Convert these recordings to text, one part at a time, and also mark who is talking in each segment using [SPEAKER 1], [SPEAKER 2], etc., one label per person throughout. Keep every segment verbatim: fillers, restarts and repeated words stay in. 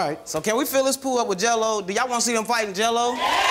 [SPEAKER 1] right.
[SPEAKER 2] So can we fill this pool up with Jello? Do y'all want to see them fighting Jello? Yeah.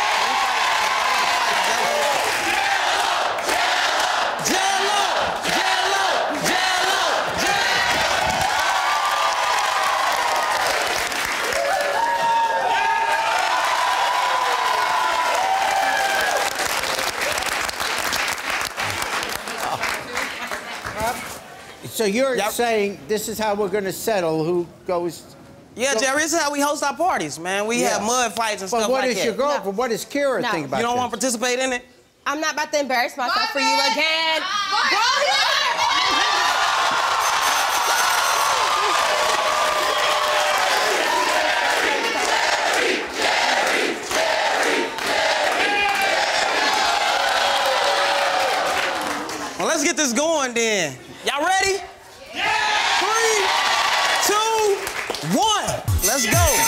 [SPEAKER 1] So you're
[SPEAKER 2] yep.
[SPEAKER 1] saying this is how we're going to settle who goes...
[SPEAKER 2] Yeah,
[SPEAKER 1] go...
[SPEAKER 2] Jerry, this is how we host our parties, man. We yeah. have mud fights and
[SPEAKER 1] but
[SPEAKER 2] stuff
[SPEAKER 1] what
[SPEAKER 2] like
[SPEAKER 1] is
[SPEAKER 2] that.
[SPEAKER 1] Your girl, no. What does Kira
[SPEAKER 3] no.
[SPEAKER 1] think about
[SPEAKER 2] You don't
[SPEAKER 1] this?
[SPEAKER 2] want to participate in it?
[SPEAKER 3] I'm not about to embarrass myself for you again.
[SPEAKER 2] Well, let's get this going then. Y'all ready? Yeah! Three, two, one. Let's go.